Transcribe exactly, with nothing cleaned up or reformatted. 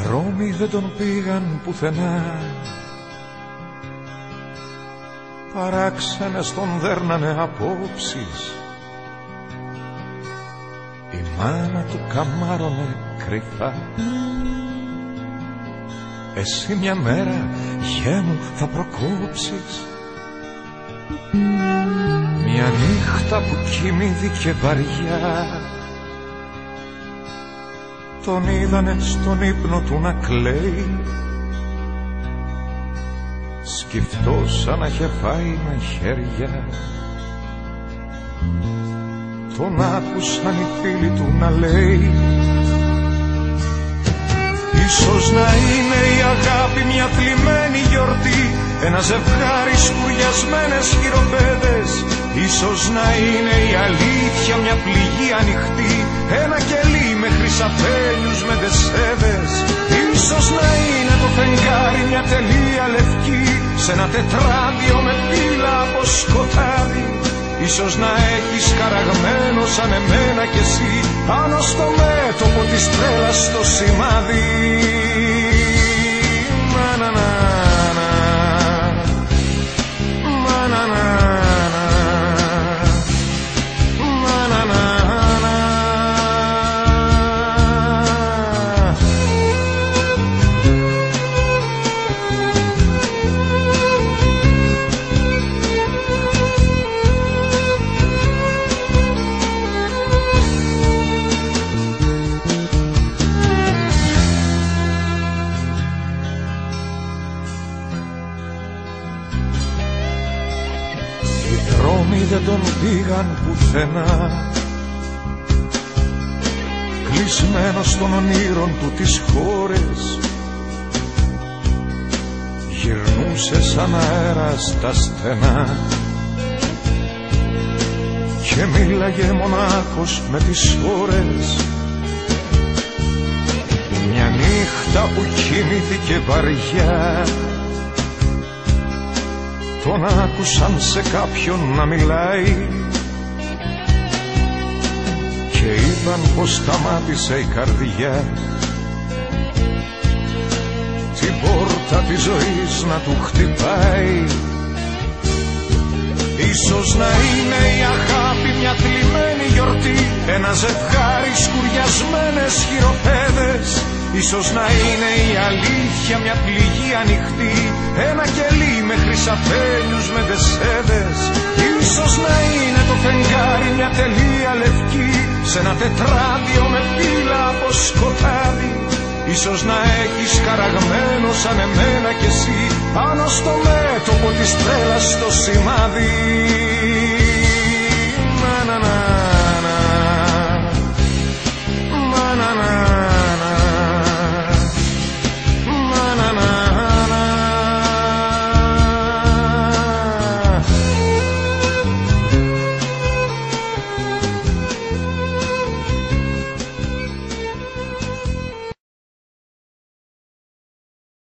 δρόμοι δεν τον πήγαν πουθενά, παράξενες τον δέρνανε απόψεις. Η μάνα του καμάρωνε κρυφά. Εσύ μια μέρα, γιέ μου, θα προκόψεις. Μια νύχτα που κοιμήθηκε βαριά, τον είδανε στον ύπνο του να κλαίει. Σκυφτός σαν να είχε φάει με χέρια. Τον άκουσαν οι φίλοι του να λέει, ίσως να είναι η αγάπη μια θλιμμένη γιορτή, ένα ζευγάρι σκουριασμένες χειροπέδες. Ίσως να είναι η αλήθεια μια πληγή ανοιχτή, ένα κελί με χρυσαφέλιους με τεσσέδες. Ίσως να είναι το φεγγάρι μια τελεία λευκή, σε ένα τετράδιο με πύλα από σκοτάδι. Ίσως να έχεις καραγμένο σαν εμένα κι εσύ, πάνω στο μέτωπο της τρέλας το σημάδι. Μανανάνα, μανανάνα, μανανάνα. Δεν τον πήγαν πουθενά, κλεισμένος των ονείρων του τις χώρες. Γυρνούσε σαν αέρα στα στενά και μίλαγε μονάχος με τις ώρες. Μια νύχτα που κοιμήθηκε βαριά, τον άκουσαν σε κάποιον να μιλάει και είπαν πως σταμάτησε η καρδιά την πόρτα της ζωής να του χτυπάει. Ίσως να είναι η αγάπη μια θλιμμένη γιορτή, ένα ζευγάρι σκουριασμένες χειροπέδες. Ίσως να είναι η αλήθεια μια πληγή ανοιχτή, ένα κελί με χρυσαφέλιους με τεσσέδες. Ίσως να είναι το φεγγάρι μια τελεία λευκή, σε ένα τετράδιο με πύλα από σκοτάδι. Ίσως να έχεις καραγμένο σαν εμένα κι εσύ, πάνω στο μέτωπο της τρέλας το σημάδι.